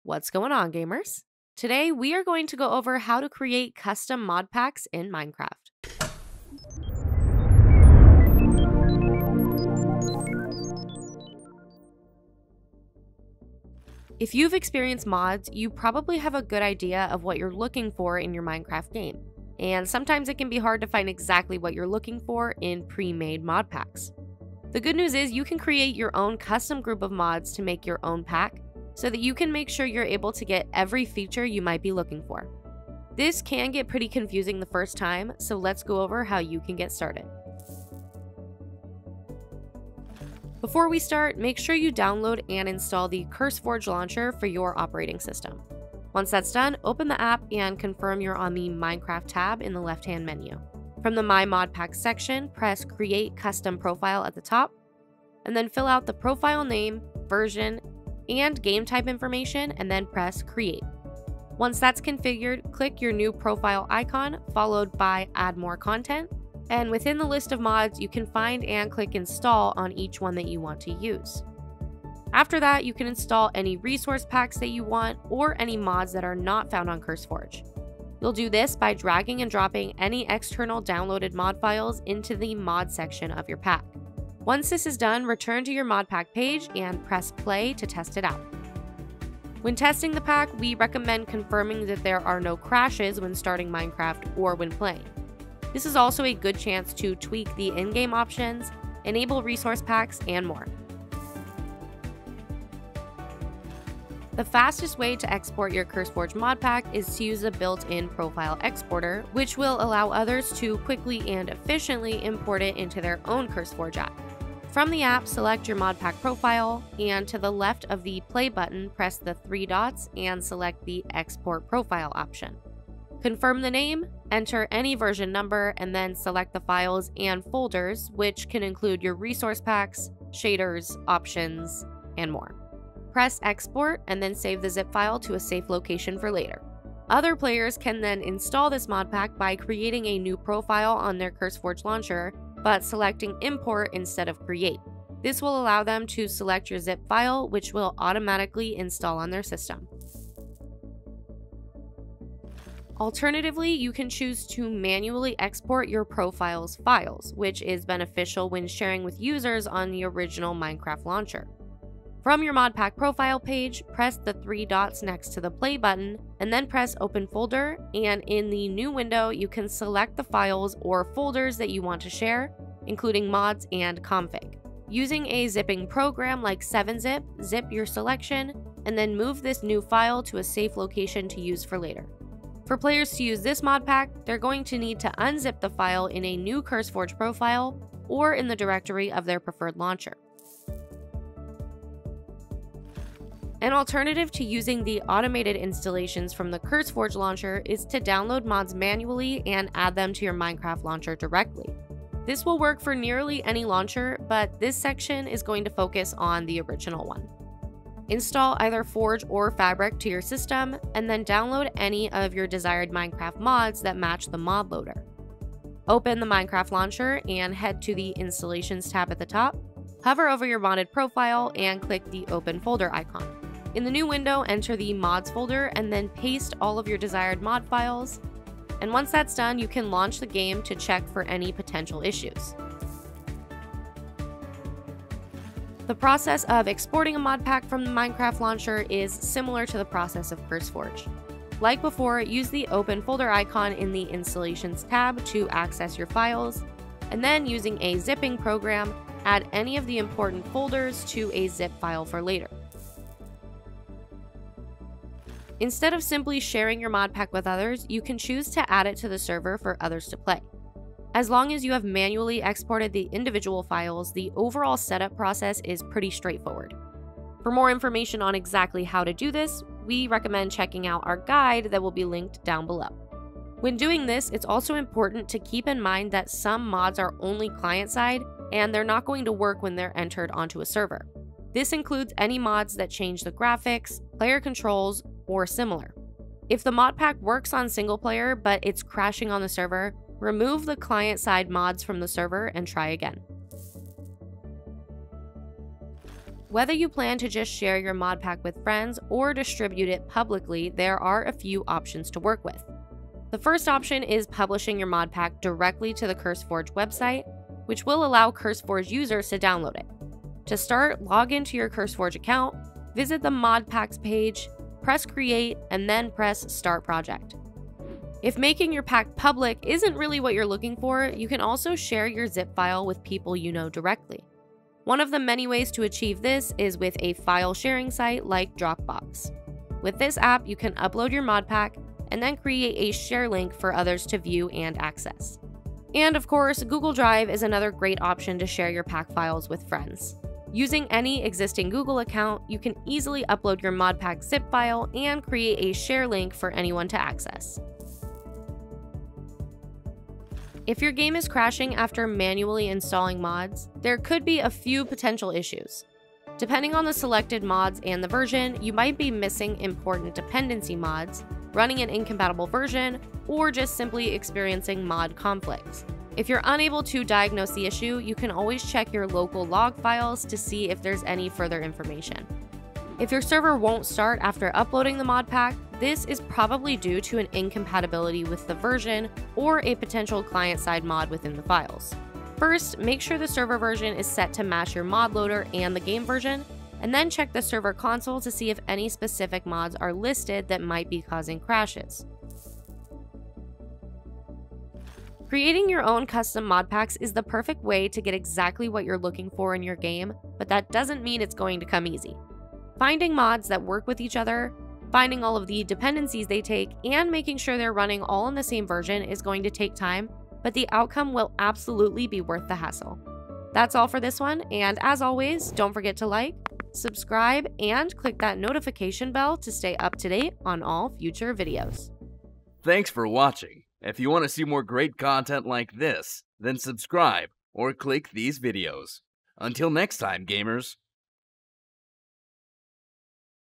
What's going on, gamers? Today, we are going to go over how to create custom mod packs in Minecraft. If you've experienced mods, you probably have a good idea of what you're looking for in your Minecraft game. And sometimes it can be hard to find exactly what you're looking for in pre-made mod packs. The good news is you can create your own custom group of mods to make your own pack, so that you can make sure you're able to get every feature you might be looking for. This can get pretty confusing the first time, so let's go over how you can get started. Before we start, make sure you download and install the CURSEFORGE launcher for your operating system. Once that's done, open the app and confirm you're on the Minecraft tab in the left-hand menu. From the My Modpack section, press Create Custom Profile at the top, and then fill out the profile name, version, and game type information, and then press Create. Once that's configured, click your new profile icon, followed by Add More Content, and within the list of mods, you can find and click Install on each one that you want to use. After that, you can install any resource packs that you want or any mods that are not found on CURSEFORGE. You'll do this by dragging and dropping any external downloaded mod files into the mod section of your pack. Once this is done, return to your Modpack page and press play to test it out. When testing the pack, we recommend confirming that there are no crashes when starting Minecraft or when playing. This is also a good chance to tweak the in-game options, enable resource packs, and more. The fastest way to export your CURSEFORGE mod pack is to use the built-in profile exporter, which will allow others to quickly and efficiently import it into their own CURSEFORGE app. From the app, select your Modpack profile, and to the left of the play button, press the three dots and select the Export Profile option. Confirm the name, enter any version number, and then select the files and folders, which can include your resource packs, shaders, options, and more. Press Export and then save the zip file to a safe location for later. Other players can then install this mod pack by creating a new profile on their CURSEFORGE launcher, but selecting Import instead of Create. This will allow them to select your zip file, which will automatically install on their system. Alternatively, you can choose to manually export your profile's files, which is beneficial when sharing with users on the original Minecraft launcher. From your Modpack profile page, press the three dots next to the play button, and then press Open Folder, and in the new window, you can select the files or folders that you want to share, including mods and config. Using a zipping program like 7-Zip, zip your selection, and then move this new file to a safe location to use for later. For players to use this mod pack, they're going to need to unzip the file in a new CURSEFORGE profile or in the directory of their preferred launcher. An alternative to using the automated installations from the CURSEFORGE launcher is to download mods manually and add them to your Minecraft launcher directly. This will work for nearly any launcher, but this section is going to focus on the original one. Install either Forge or Fabric to your system, and then download any of your desired Minecraft mods that match the mod loader. Open the Minecraft launcher and head to the Installations tab at the top. Hover over your modded profile and click the Open Folder icon. In the new window, enter the mods folder and then paste all of your desired mod files. And once that's done, you can launch the game to check for any potential issues. The process of exporting a mod pack from the Minecraft launcher is similar to the process of CURSEFORGE. Like before, use the Open Folder icon in the Installations tab to access your files, and then using a zipping program, add any of the important folders to a zip file for later. Instead of simply sharing your mod pack with others, you can choose to add it to the server for others to play. As long as you have manually exported the individual files, the overall setup process is pretty straightforward. For more information on exactly how to do this, we recommend checking out our guide that will be linked down below. When doing this, it's also important to keep in mind that some mods are only client-side, and they're not going to work when they're entered onto a server. This includes any mods that change the graphics, player controls, or similar. If the mod pack works on single player but it's crashing on the server, remove the client-side mods from the server and try again. Whether you plan to just share your mod pack with friends or distribute it publicly, there are a few options to work with. The first option is publishing your mod pack directly to the CURSEFORGE website, which will allow CURSEFORGE users to download it. To start, log into your CURSEFORGE account, visit the Modpacks page, press Create, and then press Start Project. If making your pack public isn't really what you're looking for, you can also share your zip file with people you know directly. One of the many ways to achieve this is with a file sharing site like Dropbox. With this app, you can upload your mod pack and then create a share link for others to view and access. And of course, Google Drive is another great option to share your pack files with friends. Using any existing Google account, you can easily upload your mod pack zip file and create a share link for anyone to access. If your game is crashing after manually installing mods, there could be a few potential issues. Depending on the selected mods and the version, you might be missing important dependency mods, running an incompatible version, or just simply experiencing mod conflicts. If you're unable to diagnose the issue, you can always check your local log files to see if there's any further information. If your server won't start after uploading the mod pack, this is probably due to an incompatibility with the version or a potential client-side mod within the files. First, make sure the server version is set to match your mod loader and the game version, and then check the server console to see if any specific mods are listed that might be causing crashes. Creating your own custom mod packs is the perfect way to get exactly what you're looking for in your game, but that doesn't mean it's going to come easy. Finding mods that work with each other, finding all of the dependencies they take, and making sure they're running all in the same version is going to take time, but the outcome will absolutely be worth the hassle. That's all for this one, and as always, don't forget to like, subscribe, and click that notification bell to stay up to date on all future videos. Thanks for watching. If you want to see more great content like this, then subscribe or click these videos. Until next time, gamers.